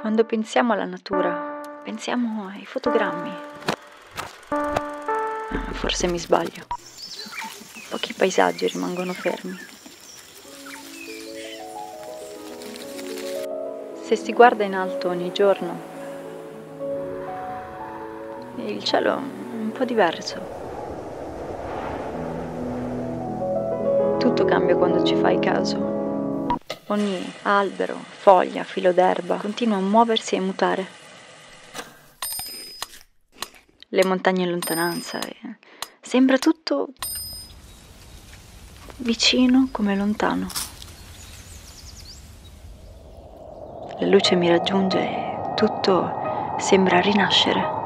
Quando pensiamo alla natura, pensiamo ai fotogrammi. Forse mi sbaglio. Pochi paesaggi rimangono fermi. Se si guarda in alto ogni giorno, il cielo è un po' diverso. Tutto cambia quando ci fai caso. Ogni albero, foglia, filo d'erba continua a muoversi e mutare. Le montagne in lontananza. Sembra tutto vicino come lontano. La luce mi raggiunge e tutto sembra rinascere.